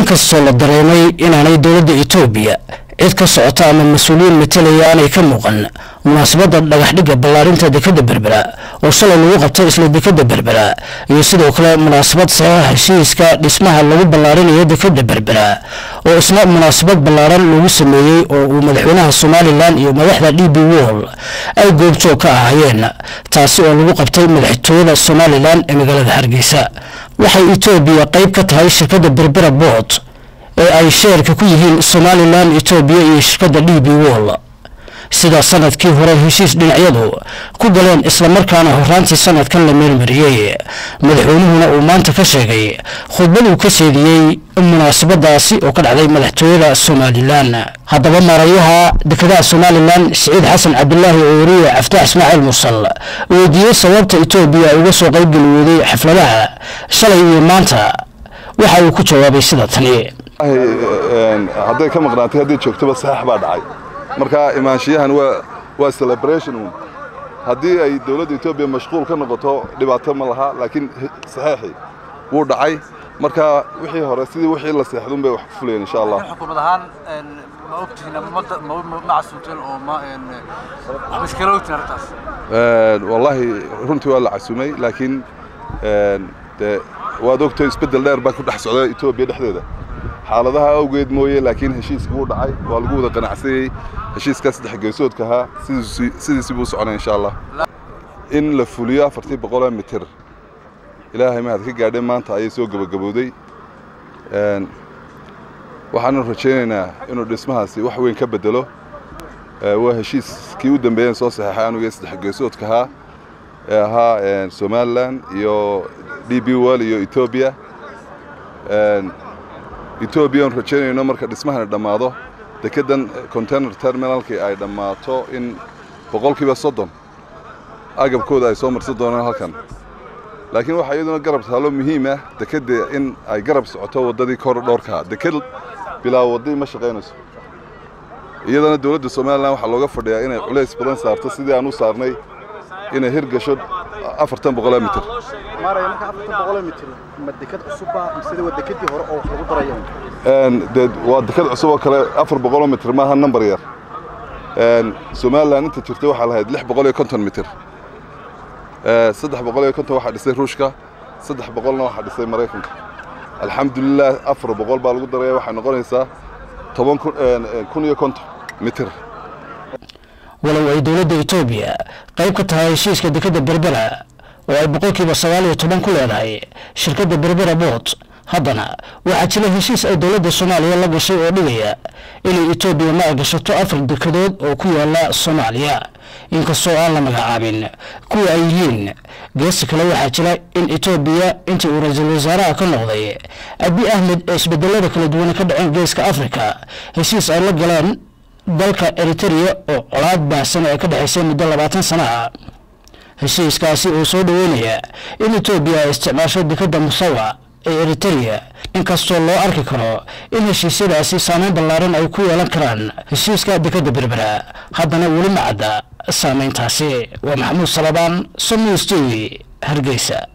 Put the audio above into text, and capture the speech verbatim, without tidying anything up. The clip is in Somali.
inkastoo la dareemay inaanay dowladda Itoobiya cid ka socota ama mas'uuliyiin metelaya aanay ka muuqan munaasabadda dhagaxdhigga ballaarinta dekada Berbera oo shalay lagu qabtay isla dekada Berbera iyo sidoo kale munaasabad saxiixa heshiiska dhismaha lagu ballaarinayo dekada Berbera oo isna munaasabad ballaaran lagu sameeyay oo uu madaxweynaha Somaliland iyo madaxda D B World ay goobjoog ka ahaayeen taasi oo lagu qabtay madaxtooyada Somaliland ee magaalada Hargeysa waxay Itoobiya qayb ka tahay shirkadda Berbera Port ee ay sheerka ku yihiin Somaliland Itoobiya iyo shirkadda D B World sida sanadkii hore heshiis dhinacyadu ku galeen isla markaana horaantii sanadkan la meelmariyay madaxweynuhuna uu maanta ka sheegay khudbad uu ka sheediyay munaasabadaasi oo ka dhacday madaxtooyada Somaliland haddaba maarayaha dekada Somaliland Saciid Xasan Cabdullaahi oo wariye Aftaax Ismaaciil Musal weydiiyay sababta Itoobiya uga soo qayb galiyay xafladaha shalay iyo maanta waxa uu ku jawaabay sida tani hadday ka maqnaatay hadii joogtaba sax baa dhacay marka imaanshiyahan waa waa celebration hadii ay dawladda Itoobiya mashquul ka noqoto dhibaato ma laha laakiin saxeexi wuu dhacay marka wixii hore sidii wixii la seexdun bay wax ku fuleen insha Allah xukuumad ahaan ma ogtiina ma casuumteen oo ma mashkilootin artaas ee wallahi runtii waa la casuumay laakiin ee waad ogtay isbedel dheer baa ku dhex socda Itoobiya dhexdeeda xaaladaha awgeed mooyee laakiin heshiiska uu dhacay waa lagu wada qanacsay heshiiska saddex geesoodka ha sidii sidii buu soconay insha Allah in la fuliyo afartii boqol mitir ilaahay ma had ka gaadhay maanta ayay soo gabagabowday een waxaan rajaynaynaa inuu dhismahaasi wax weyn ka bedelo waa heshiiskii u dambeeyay soo saxeexay anugu saddex geesoodka ha ha een Somaliland iyo D B World iyo Itoobiya een Itoobiya rajaynayno marka dhismahan dhamaado dekedan container terminalkii ay dhamaato in boqolkiiba soddon agabkooda ay soo marsan doonaan halkan laakiin waxa iyaduna garab taalo muhiim ah dekada in ay garab socoto wadadii korodorka dekad bilaa wadada ma shaqeynayso iyadana dawladda Somaliland waxa looga fadhiyaa inay culays badan saarto sidii aan u saarnay inay hirgasho afartan boqol mitir maaraya marka afartan boqol mitir ma dekad cusub ah sida wadakadii hore oo wax lagu darayo een dad waa dekad cusub oo kale afar boqol mitir ma aha number yar een Somaliland inta jirtay waxa lahayd lix boqol iyo konton mitir ee saddex boqol iyo konton waxa dhisay Ruushka saddex boqol na waxa dhisay Mareykanka alxamdulillah afar boqol baa lagu daray waxa noqonaysaa toban kun iyo konton mitir walow ay dowladda Itoobiya qayb ka tahay heshiiska dekada Berbera oo ay boqolkiiba sagaal iyo toban ku leedahay shirkadda Berbera Port haddana waxa jira heshiis ay dowladda Soomaaliya la gashay oo dhigaya in Itoobiya ma gashato afar dekedood oo ku yaala Soomaaliya inkastoo aan la magacaabin kuwa ay yihiin geesi kale waxa jira in Itoobiya intii uu ra'iisul wasaaraha ka noqday Abiy Ahmed isbedelada kala duwan ka dhaceen geeska Afrika heshiis ay la galeen dalka Eritrea oo colaad baahsan ay ka dhaxaysay muddo labaatan sano ah heshiiskaasi oo soo dhaweynaya in Itoobiya ay isticmaasho dekada Musawa ee Eritrea inkastoo loo arki karo in heshiisyadaasi saameyn ballaaran ay ku yeelan karaan heshiiska dekada Berbera haddana weli ma cadda saameyntaasi waa Maxamuud Salabaan Soomaali T V Hargeysa.